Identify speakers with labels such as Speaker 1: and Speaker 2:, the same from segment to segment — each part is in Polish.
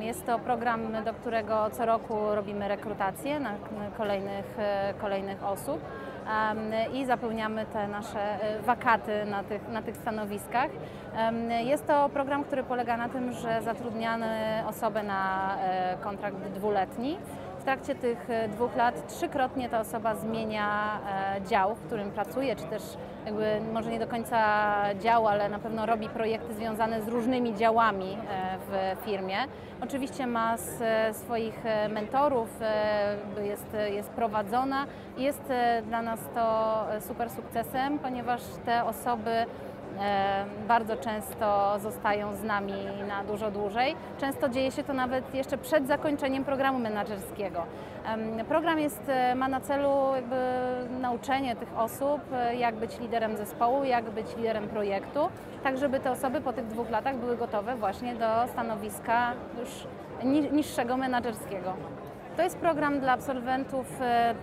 Speaker 1: Jest to program, do którego co roku robimy rekrutację na kolejnych osób i zapełniamy te nasze wakaty na tych stanowiskach. Jest to program, który polega na tym, że zatrudniamy osobę na kontrakt dwuletni. W trakcie tych 2 lat 3-krotnie ta osoba zmienia dział, w którym pracuje, czy też jakby może nie do końca dział, ale na pewno robi projekty związane z różnymi działami w firmie. Oczywiście ma swoich mentorów, jest prowadzona i jest dla nas to super sukcesem, ponieważ te osoby bardzo często zostają z nami na dużo dłużej. Często dzieje się to nawet jeszcze przed zakończeniem programu menedżerskiego. Program ma na celu jakby nauczenie tych osób, jak być liderem zespołu, jak być liderem projektu, tak żeby te osoby po tych 2 latach były gotowe właśnie do stanowiska już niższego menedżerskiego. To jest program dla absolwentów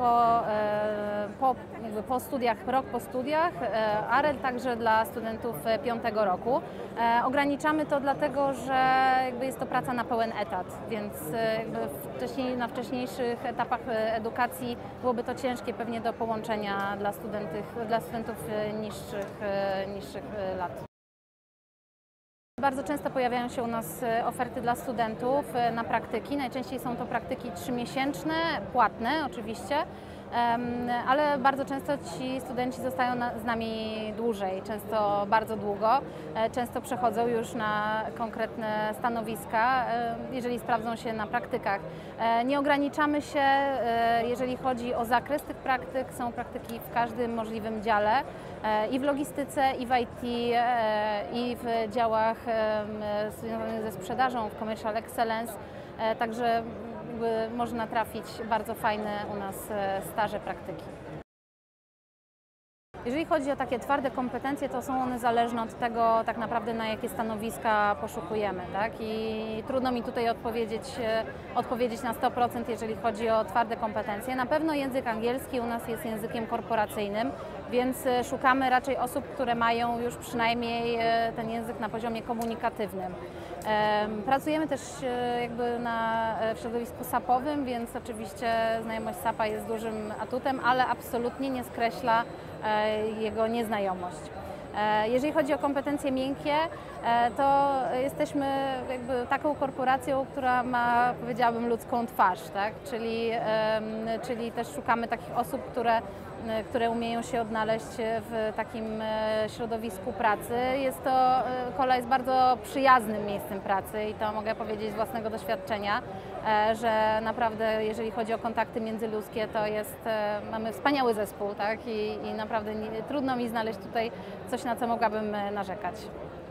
Speaker 1: po studiach, rok po studiach, ale także dla studentów 5. roku. Ograniczamy to dlatego, że jest to praca na pełen etat, więc na wcześniejszych etapach edukacji byłoby to ciężkie pewnie do połączenia dla studentów niższych lat. Bardzo często pojawiają się u nas oferty dla studentów na praktyki. Najczęściej są to praktyki 3-miesięczne, płatne oczywiście, ale bardzo często ci studenci zostają z nami dłużej, często bardzo długo. Często przechodzą już na konkretne stanowiska, jeżeli sprawdzą się na praktykach. Nie ograniczamy się, jeżeli chodzi o zakres tych praktyk. Są praktyki w każdym możliwym dziale, i w logistyce, i w IT, i w działach związanych ze sprzedażą, w Commercial Excellence. Także można trafić bardzo fajne u nas staże, praktyki. Jeżeli chodzi o takie twarde kompetencje, to są one zależne od tego tak naprawdę, na jakie stanowiska poszukujemy, tak? I trudno mi tutaj odpowiedzieć na 100%, jeżeli chodzi o twarde kompetencje. Na pewno język angielski u nas jest językiem korporacyjnym, więc szukamy raczej osób, które mają już przynajmniej ten język na poziomie komunikatywnym. Pracujemy też w środowisku SAP-owym, więc oczywiście znajomość SAP-a jest dużym atutem, ale absolutnie nie skreśla jego nieznajomość. Jeżeli chodzi o kompetencje miękkie, to jesteśmy taką korporacją, która ma, powiedziałabym, ludzką twarz, tak? Czyli też szukamy takich osób, które umieją się odnaleźć w takim środowisku pracy. Kola jest bardzo przyjaznym miejscem pracy i to mogę powiedzieć z własnego doświadczenia, że naprawdę jeżeli chodzi o kontakty międzyludzkie, to mamy wspaniały zespół, tak? I naprawdę trudno mi znaleźć tutaj coś, na co mogłabym narzekać.